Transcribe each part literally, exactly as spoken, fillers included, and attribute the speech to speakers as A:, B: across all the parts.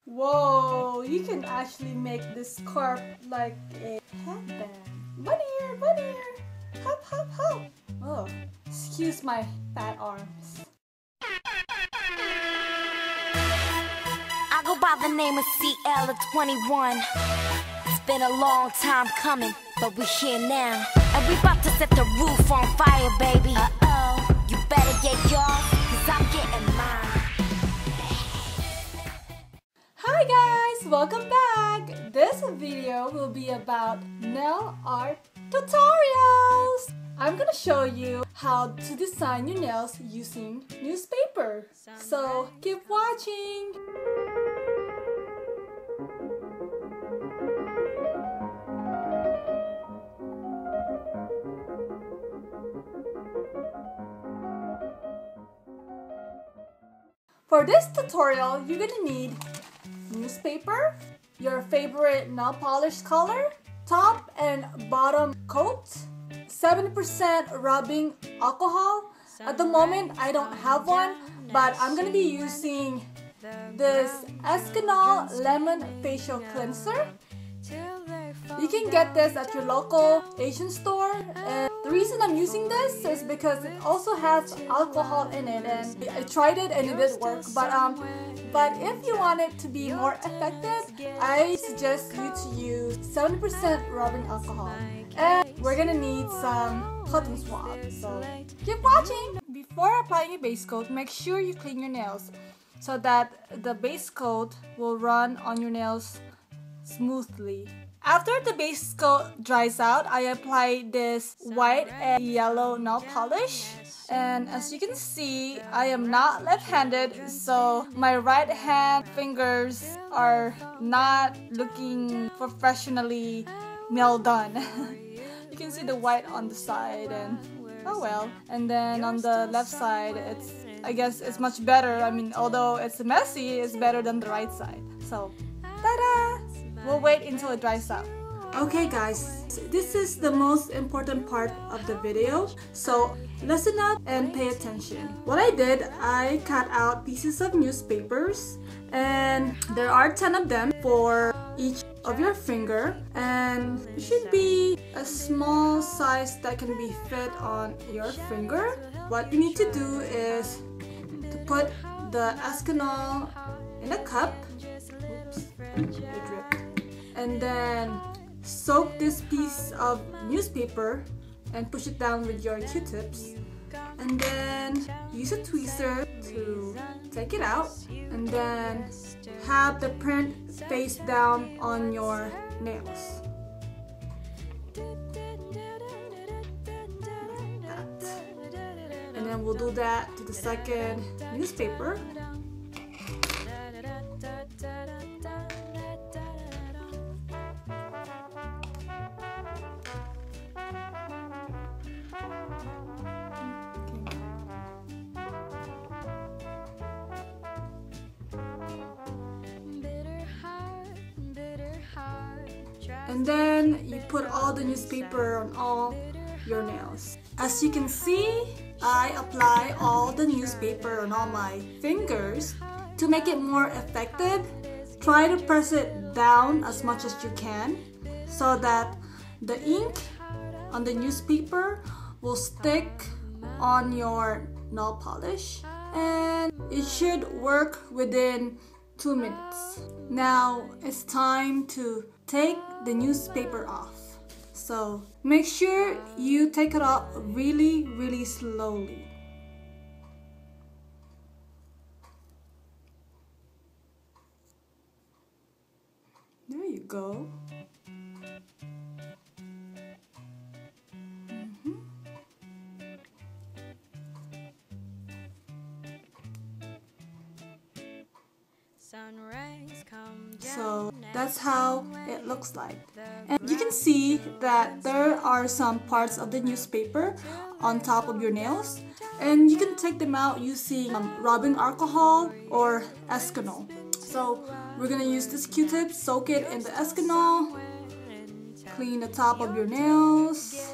A: Whoa, you can actually make this scarf like a headband. Bunny ear, bunny ear. Hop, hop, hop. Oh, excuse my fat arms.
B: I go by the name of C L of twenty-one. It's been a long time coming, but we're here now. And we about to set the roof on fire, baby. Uh-oh, you better get yours, cause I'm getting mine.
A: Hi guys, welcome back. This video will be about nail art tutorials. I'm gonna show you how to design your nails using newspaper. So keep watching. For this tutorial, you're gonna need newspaper, your favorite nail polish color, top and bottom coat, seventy percent rubbing alcohol. At the moment, I don't have one, but I'm gonna be using this Escanol Lemon Facial Cleanser. You can get this at your local Asian store. And the reason I'm using this is because it also has alcohol in it, and I tried it and it did work. But um, but if you want it to be more effective, I suggest you to use seventy percent rubbing alcohol. And we're gonna need some cotton swab. So keep watching. Before applying a base coat, make sure you clean your nails so that the base coat will run on your nails smoothly. After the base coat dries out, I apply this white and yellow nail polish. And as you can see, I am not left-handed, so my right hand fingers are not looking professionally nail done. You can see the white on the side, and oh well. And then on the left side, it's I guess it's much better. I mean, although it's messy, it's better than the right side. So, ta-da! We'll wait until it dries out. Okay guys, this is the most important part of the video, so listen up and pay attention. What I did, I cut out pieces of newspapers, and there are ten of them for each of your finger, and it should be a small size that can be fit on your finger. What you need to do is to put the Escanol in a cup. Oops, it dripped. And then soak this piece of newspaper and push it down with your Q-tips, and then use a tweezer to take it out, and then have the print face down on your nails. Like that. And then we'll do that to the second newspaper. And then you put all the newspaper on all your nails. As you can see, I apply all the newspaper on all my fingers. To make it more effective, try to press it down as much as you can so that the ink on the newspaper will stick on your nail polish, and it should work within two minutes. Now it's time to take the newspaper off. So make sure you take it off really, really slowly. There you go. So that's how it looks like. And you can see that there are some parts of the newspaper on top of your nails, and you can take them out using um, rubbing alcohol or Escanol. So we're gonna use this Q-tip, soak it in the Escanol, clean the top of your nails,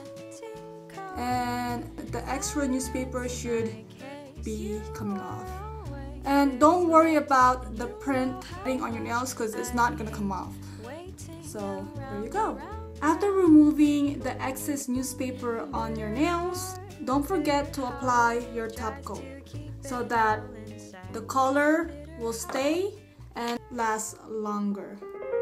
A: and the extra newspaper should be coming off. And don't worry about the print on your nails because it's not gonna come off. So there you go. After removing the excess newspaper on your nails, don't forget to apply your top coat so that the color will stay and last longer.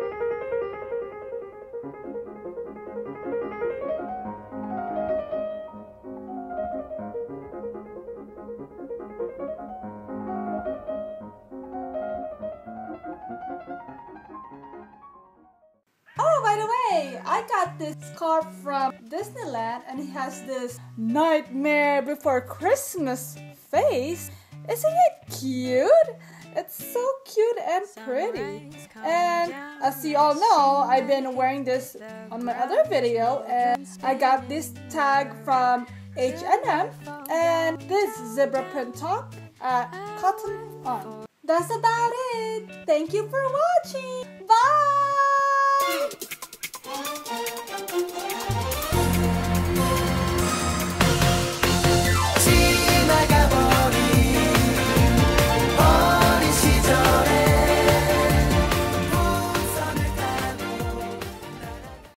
A: Oh, by the way, I got this scarf from Disneyland and it has this Nightmare Before Christmas face. Isn't it cute? It's so cute and pretty. And as you all know, I've been wearing this on my other video, and I got this tag from H and M and this zebra print top at Cotton On. That's about it. Thank you for watching. Bye!